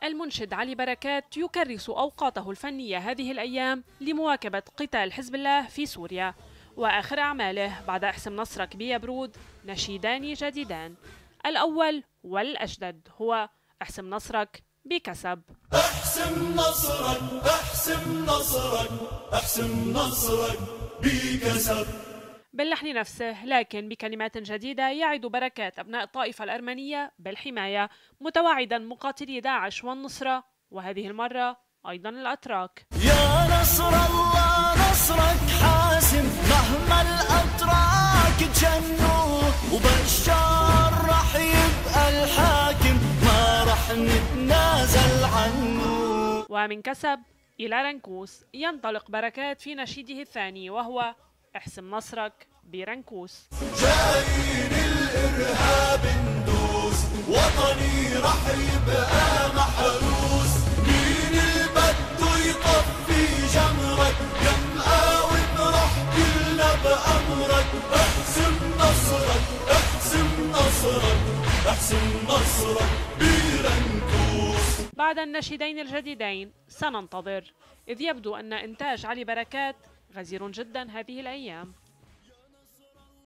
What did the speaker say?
المنشد علي بركات يكرس أوقاته الفنية هذه الأيام لمواكبة قتال حزب الله في سوريا، وآخر أعماله بعد احسم نصرك بيبرود نشيدان جديدان. الأول والأجدد هو احسم نصرك بكسب. احسم نصرك احسم نصرك احسم نصرك بكسب، باللحن نفسه لكن بكلمات جديدة يعد بركات أبناء الطائفة الأرمنية بالحماية، متوعدا مقاتلي داعش والنصرة وهذه المرة أيضا الأتراك. يا نصر الله نصرك حاسم مهما الأتراك تجنوا، وبشار رح يبقى الحاكم ما رح نتنازل عنه. ومن كسب إلى رنكوس ينطلق بركات في نشيده الثاني وهو احسم نصرك برنكوس. جايين الإرهاب ندوس، وطني رح يبقى محروس، مين البدو يطفي جمرك يا مقاوم رح كلنا بأمرك. احسم نصرك احسم نصرك احسم نصرك برنكوس. بعد النشيدين الجديدين سننتظر، إذ يبدو أن إنتاج علي بركات غزير جدا هذه الأيام.